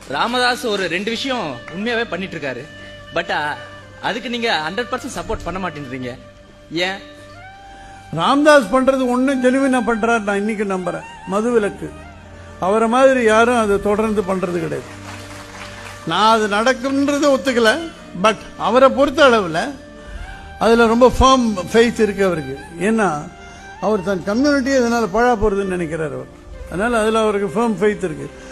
ராமதாஸ் ஒரு 2 விஷயம் உண்மையாவே பண்ணிட்டு இருக்காரு. பட் அதுக்கு நீங்க 100% சப்போர்ட் பண்ண மாட்டேன்றீங்க. ஏன்? ராமதாஸ் பண்றது ஒன்னும் ஜெனுவினா பண்றாரு, நான் இன்னைக்கு நம்புறேன். மதுவிலக்கு அவரை மாதிரி யாரும் அதை தொடர்ந்து பண்றது கிடையாது. நான் அது நடக்கும்ன்றதை ஒத்துக்கல. பட் அவரை பொறுத்த அளவில் அதுல ரொம்ப ஃபர்ம் ஃபெய்த் இருக்கு அவருக்கு. ஏன்னா அவர் தன் கம்யூனிட்டியை இதனால பழா போறதுன்னு நினைக்கிறார் அவர். அதனால அதுல அவருக்கு ஃபர்ம் ஃபெய்த் இருக்கு.